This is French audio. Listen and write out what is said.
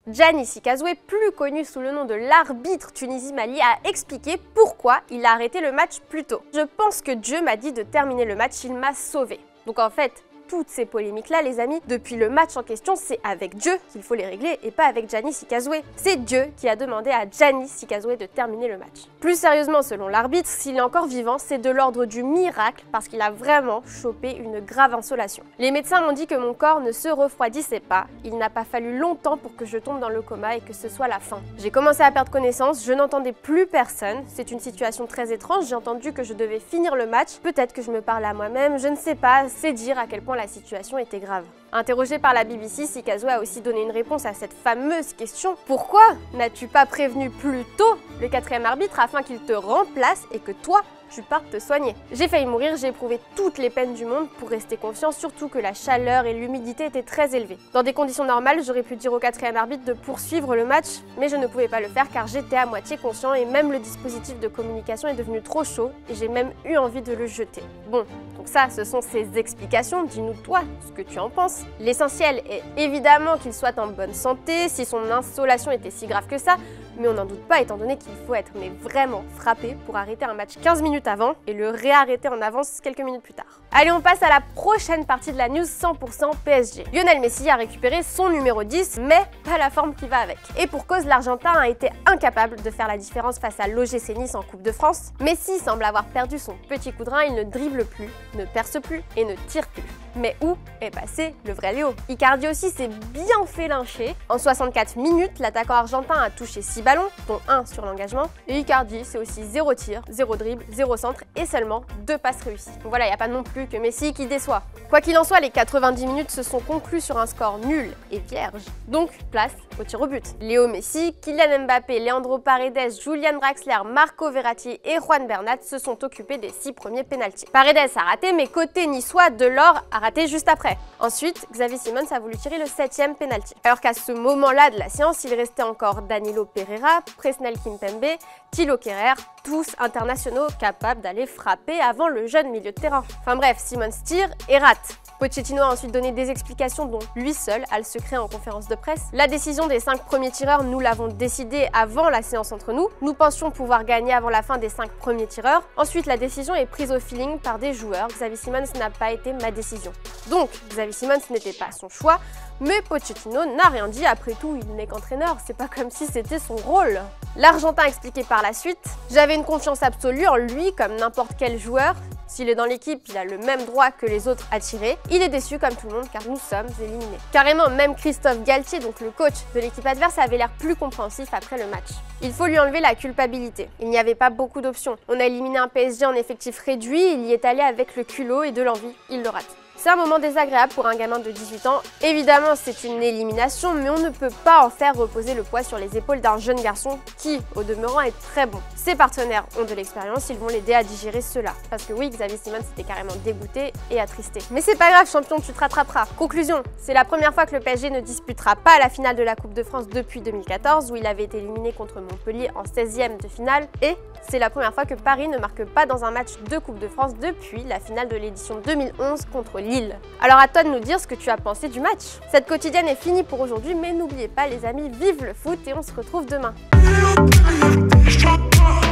Giannis Sikazoué, plus connu sous le nom de l'arbitre Tunisie-Mali, a expliqué pourquoi il a arrêté le match plus tôt. Je pense que Dieu m'a dit de terminer le match, il m'a sauvé. Donc en fait, toutes ces polémiques-là, les amis, depuis le match en question, c'est avec Dieu qu'il faut les régler et pas avec Giannis Sikazoué. C'est Dieu qui a demandé à Giannis Sikazoué de terminer le match. Plus sérieusement, selon l'arbitre, s'il est encore vivant, c'est de l'ordre du miracle parce qu'il a vraiment chopé une grave insolation. Les médecins m'ont dit que mon corps ne se refroidissait pas. Il n'a pas fallu longtemps pour que je tombe dans le coma et que ce soit la fin. J'ai commencé à perdre connaissance, je n'entendais plus personne. C'est une situation très étrange, j'ai entendu que je devais finir le match. Peut-être que je me parlais à moi-même, je ne sais pas, c'est dire à quel point la situation était grave. Interrogé par la BBC, Sikazoué a aussi donné une réponse à cette fameuse question. Pourquoi n'as-tu pas prévenu plus tôt le 4e arbitre afin qu'il te remplace et que toi, tu partes te soigner? J'ai failli mourir, j'ai éprouvé toutes les peines du monde pour rester confiant, surtout que la chaleur et l'humidité étaient très élevées. Dans des conditions normales, j'aurais pu dire au 4e arbitre de poursuivre le match, mais je ne pouvais pas le faire car j'étais à moitié conscient et même le dispositif de communication est devenu trop chaud et j'ai même eu envie de le jeter. Bon, donc ça, ce sont ses explications, dis-nous toi ce que tu en penses. L'essentiel est évidemment qu'il soit en bonne santé, si son insolation était si grave que ça, mais on n'en doute pas étant donné qu'il faut être vraiment frappé pour arrêter un match 15 minutes avant et le réarrêter en avance quelques minutes plus tard. Allez, on passe à la prochaine partie de la news 100% PSG. Lionel Messi a récupéré son numéro 10, mais pas la forme qui va avec. Et pour cause, l'Argentin a été incapable de faire la différence face à l'OGC Nice en Coupe de France. Messi semble avoir perdu son petit coup de rein, il ne dribble plus, ne perce plus et ne tire plus. Mais où est passé le vrai Léo? Icardi aussi s'est bien fait lyncher. En 64 minutes, l'attaquant argentin a touché 6 ballons, dont 1 sur l'engagement. Et Icardi, c'est aussi 0 tir, 0 dribble, 0 centre et seulement 2 passes réussies. Donc voilà, il n'y a pas non plus que Messi qui déçoit. Quoi qu'il en soit, les 90 minutes se sont conclues sur un score nul et vierge. Donc, place au tir au but. Léo Messi, Kylian Mbappé, Leandro Paredes, Julian Draxler, Marco Verratti et Juan Bernat se sont occupés des 6 premiers pénaltys. Paredes a raté, mais côté niçois, Delors a raté juste après. Ensuite, Xavi Simons a voulu tirer le 7e pénalty. Alors qu'à ce moment-là de la séance, il restait encore Danilo Pereira, Presnel Kimpembe, Thilo Kehrer, tous internationaux capables d'aller frapper avant le jeune milieu de terrain. Enfin bref, Simons tire et rate. Pochettino a ensuite donné des explications dont lui seul a le secret en conférence de presse. La décision des 5 premiers tireurs, nous l'avons décidé avant la séance entre nous. Nous pensions pouvoir gagner avant la fin des 5 premiers tireurs. Ensuite, la décision est prise au feeling par des joueurs. Xavi Simons n'a pas été ma décision. Donc, Xavi Simons n'était pas son choix, mais Pochettino n'a rien dit. Après tout, il n'est qu'entraîneur, c'est pas comme si c'était son rôle. L'Argentin a expliqué par la suite: j'avais une confiance absolue en lui comme n'importe quel joueur. S'il est dans l'équipe, il a le même droit que les autres à tirer. Il est déçu comme tout le monde car nous sommes éliminés. Carrément, même Christophe Galtier, donc le coach de l'équipe adverse, avait l'air plus compréhensif après le match. Il faut lui enlever la culpabilité. Il n'y avait pas beaucoup d'options. On a éliminé un PSG en effectif réduit, il y est allé avec le culot et de l'envie, il le rate. C'est un moment désagréable pour un gamin de 18 ans. Évidemment, c'est une élimination, mais on ne peut pas en faire reposer le poids sur les épaules d'un jeune garçon qui, au demeurant, est très bon. Ses partenaires ont de l'expérience, ils vont l'aider à digérer cela. Parce que oui, Xavi Simons était carrément dégoûté et attristé. Mais c'est pas grave, champion, tu te rattraperas. Conclusion, c'est la première fois que le PSG ne disputera pas la finale de la Coupe de France depuis 2014, où il avait été éliminé contre Montpellier en 16e de finale, et c'est la première fois que Paris ne marque pas dans un match de Coupe de France depuis la finale de l'édition 2011 contre Lille. Alors à toi de nous dire ce que tu as pensé du match. Cette quotidienne est finie pour aujourd'hui, mais n'oubliez pas les amis, vive le foot et on se retrouve demain.